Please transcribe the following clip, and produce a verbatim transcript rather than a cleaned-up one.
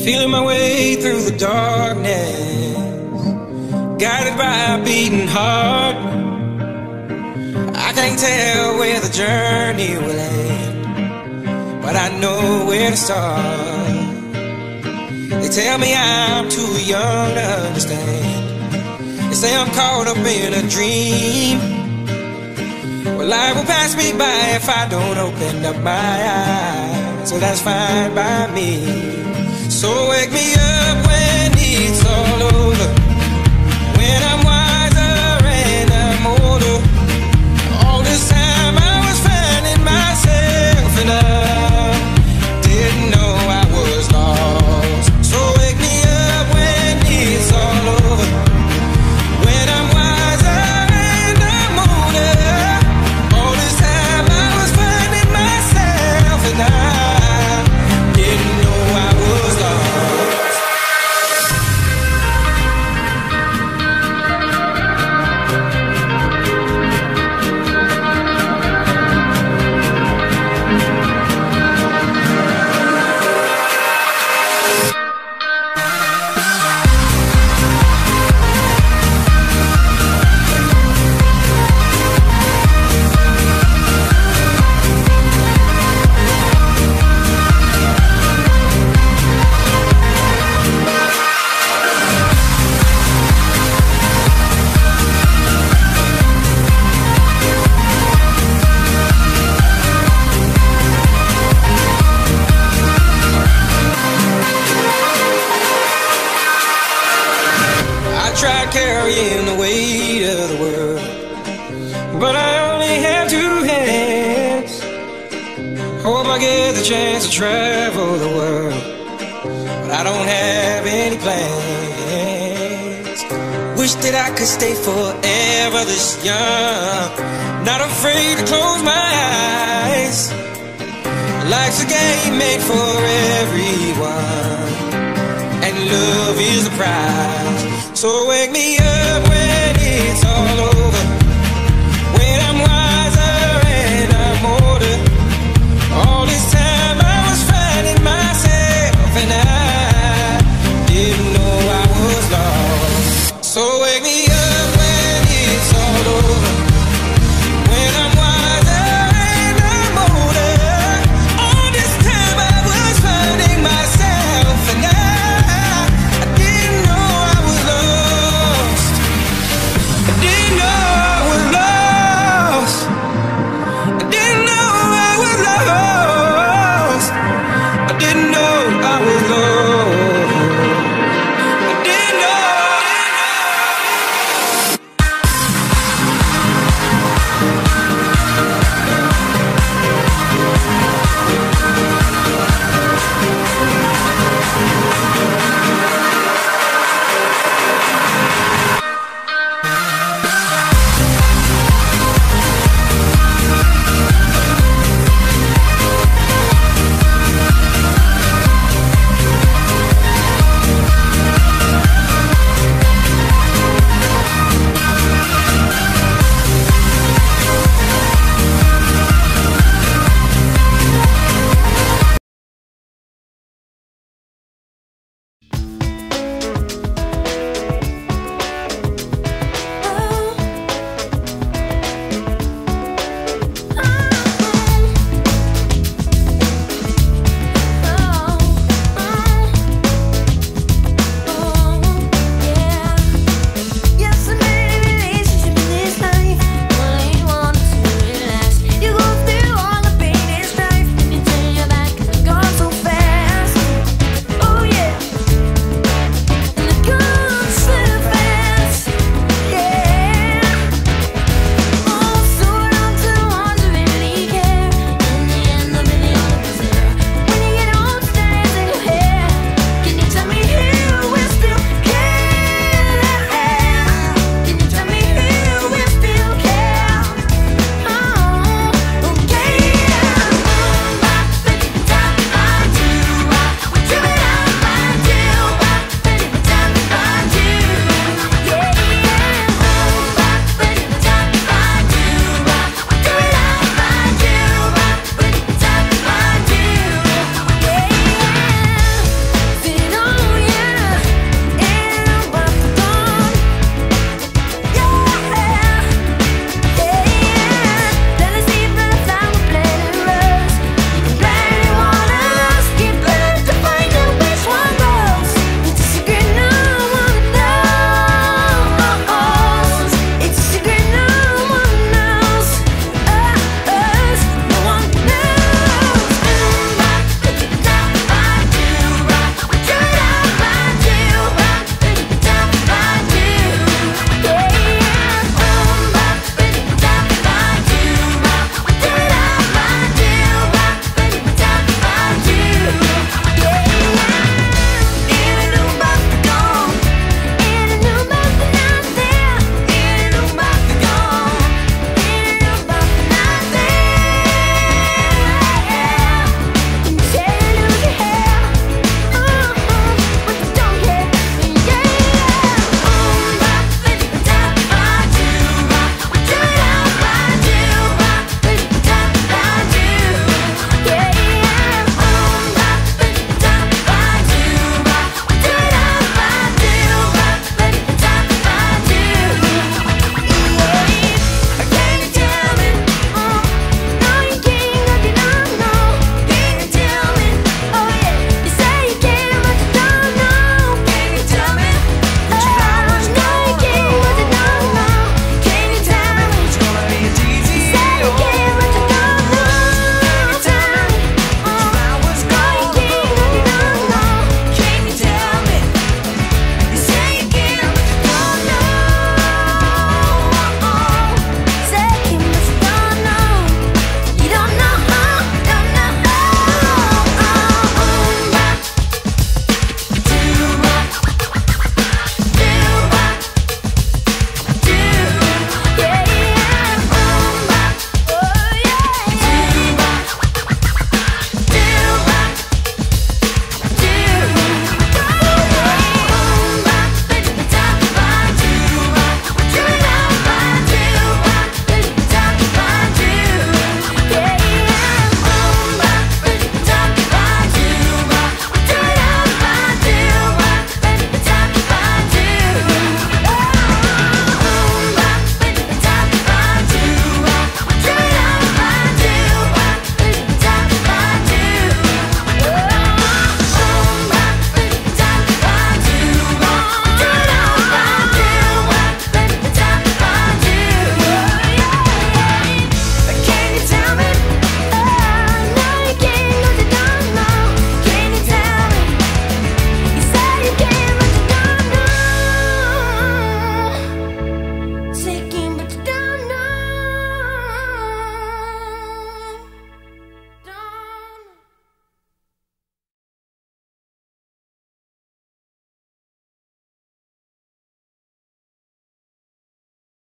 feeling my way through the darkness, guided by a beating heart. I can't tell where the journey will end, but I know where to start. They tell me I'm too young to understand. They say I'm caught up in a dream. Well, life will pass me by if I don't open up my eyes, so that's fine by me. So wake me up when it's all over, when I'm wiser and I'm older. All this time I was finding myself and I didn't know I was lost. So wake me up when it's all over, when I'm wiser and I'm older. All this time I was finding myself and I didn't know I was lost. Tried carrying the weight of the world, but I only have two hands. Hope I get the chance to travel the world, but I don't have any plans. Wish that I could stay forever this young, not afraid to close my eyes. Life's a game made for everyone, and love is the prize. So wake me up when it's all over, when I'm wiser and I'm older. All this time I was finding myself and I didn't know I was lost. So wake me up when it's all over, when I'm wiser and I'm older. All this time I was finding myself and I I didn't know I